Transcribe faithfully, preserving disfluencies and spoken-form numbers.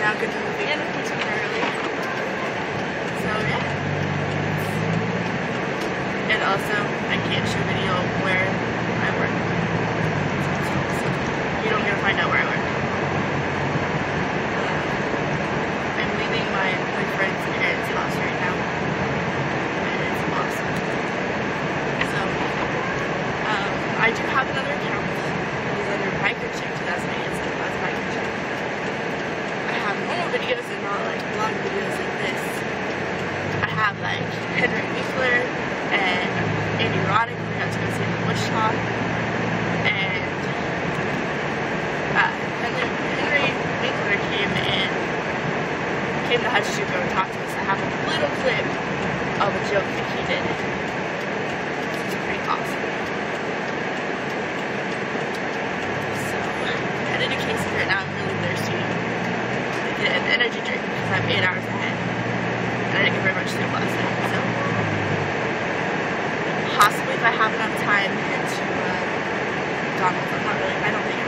now good to move in temporarily. So yeah. And also, I can't show video where I work. So you don't get to find out where I work. I'm leaving my boyfriend's parents' house right now. And it's awesome. So, um, I do have another account. It's under Microchip two thousand eight. It's like Microchip. I have normal videos and not like vlog videos like this. I have like Henry Winkler and Andy Roddick. We got to go see the Bush Talk. And uh, Henry, Henry Winkler came in, came to Hutchinson and talked to us. I have a little clip of a joke that he did. It's pretty awesome. So, headed to Casey right now. I'm really thirsty. I did an energy drink because I'm eight hours ahead. And I didn't get very much sleep last night. So, possibly if I have enough time, head to uh, McDonald's. I'm not really, I don't think